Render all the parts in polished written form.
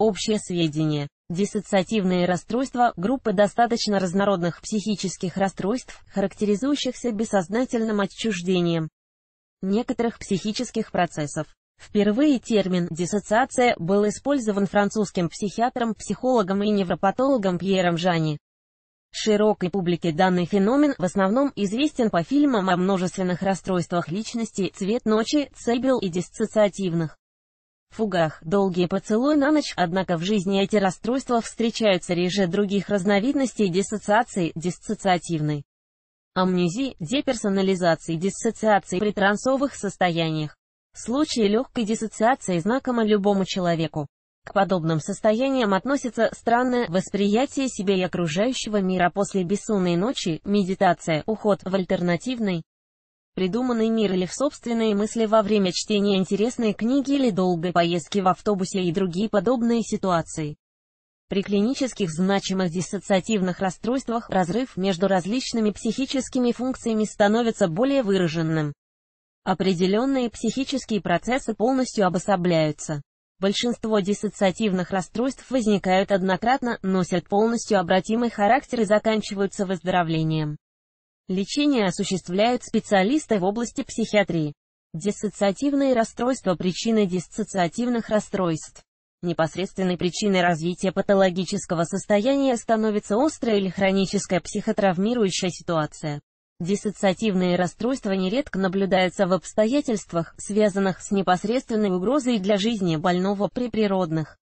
Общее сведение. Диссоциативные расстройства – группы достаточно разнородных психических расстройств, характеризующихся бессознательным отчуждением некоторых психических процессов. Впервые термин «диссоциация» был использован французским психиатром, психологом и невропатологом Пьером Жани. Широкой публике данный феномен в основном известен по фильмам о множественных расстройствах личности «Цвет ночи», «Цейбел» и диссоциативных фугах, «Долгий поцелуй на ночь», однако в жизни эти расстройства встречаются реже других разновидностей диссоциации, диссоциативной амнезии, деперсонализации, диссоциации при трансовых состояниях. Случаи легкой диссоциации знакомы любому человеку. К подобным состояниям относятся странное восприятие себя и окружающего мира после бессонной ночи, медитация, уход в альтернативный придуманный мир или в собственные мысли во время чтения интересной книги или долгой поездки в автобусе и другие подобные ситуации. При клинических значимых диссоциативных расстройствах разрыв между различными психическими функциями становится более выраженным. Определенные психические процессы полностью обособляются. Большинство диссоциативных расстройств возникают однократно, носят полностью обратимый характер и заканчиваются выздоровлением. Лечение осуществляют специалисты в области психиатрии. Диссоциативные расстройства – причины диссоциативных расстройств. Непосредственной причиной развития патологического состояния становится острая или хроническая психотравмирующая ситуация. Диссоциативные расстройства нередко наблюдаются в обстоятельствах, связанных с непосредственной угрозой для жизни больного при природных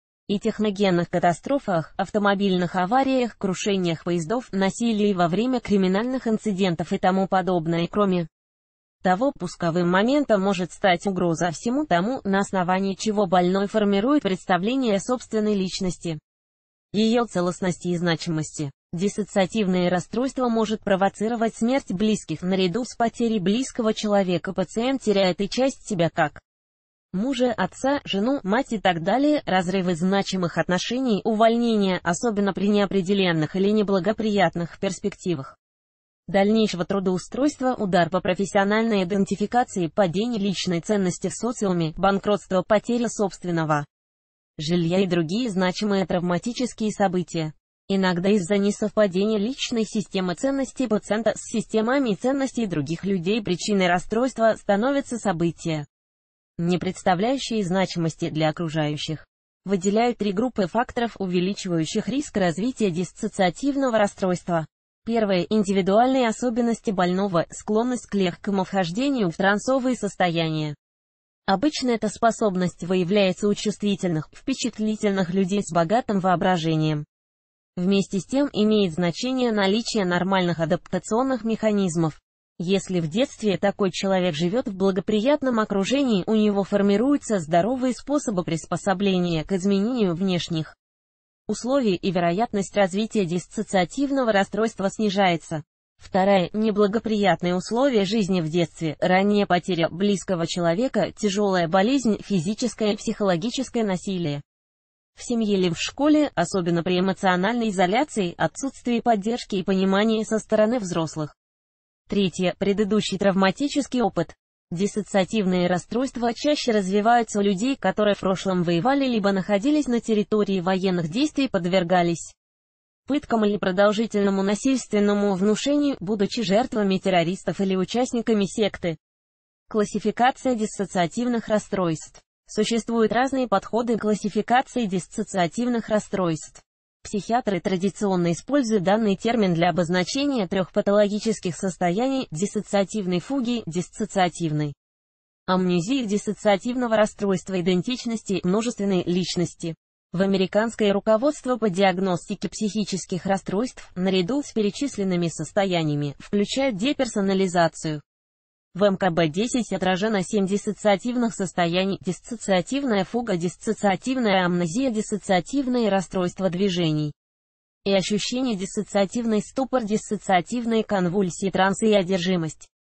и техногенных катастрофах, автомобильных авариях, крушениях поездов, насилии во время криминальных инцидентов и тому подобное. Кроме того, пусковым моментом может стать угроза всему тому, на основании чего больной формирует представление о собственной личности, ее целостности и значимости. Диссоциативное расстройство может провоцировать смерть близких. Наряду с потерей близкого человека пациент теряет и часть себя как мужа, отца, жену, мать и так далее, разрывы значимых отношений, увольнение, особенно при неопределенных или неблагоприятных перспективах дальнейшего трудоустройства, удар по профессиональной идентификации, падение личной ценности в социуме, банкротство, потеря собственного жилья и другие значимые травматические события. Иногда из-за несовпадения личной системы ценностей пациента с системами ценностей других людей причиной расстройства становятся события, не представляющие значимости для окружающих. Выделяют три группы факторов, увеличивающих риск развития диссоциативного расстройства. Первое – индивидуальные особенности больного, склонность к легкому вхождению в трансовые состояния. Обычно эта способность выявляется у чувствительных, впечатлительных людей с богатым воображением. Вместе с тем имеет значение наличие нормальных адаптационных механизмов. Если в детстве такой человек живет в благоприятном окружении, у него формируются здоровые способы приспособления к изменению внешних условий, и вероятность развития диссоциативного расстройства снижается. Вторая – неблагоприятные условия жизни в детстве, ранняя потеря близкого человека, тяжелая болезнь, физическое и психологическое насилие в семье или в школе, особенно при эмоциональной изоляции, отсутствии поддержки и понимания со стороны взрослых. Третье – предыдущий травматический опыт. Диссоциативные расстройства чаще развиваются у людей, которые в прошлом воевали либо находились на территории военных действий, подвергались пыткам или продолжительному насильственному внушению, будучи жертвами террористов или участниками секты. Классификация диссоциативных расстройств. Существуют разные подходы к классификации диссоциативных расстройств. Психиатры традиционно используют данный термин для обозначения трех патологических состояний: диссоциативной фуги, диссоциативной амнезии, диссоциативного расстройства идентичности, множественной личности. В американское руководство по диагностике психических расстройств, наряду с перечисленными состояниями, включают деперсонализацию. В МКБ-10 отражено 7 диссоциативных состояний: диссоциативная фуга, диссоциативная амнезия, диссоциативные расстройства движений и ощущение, диссоциативный ступор, диссоциативные конвульсии, трансы и одержимость.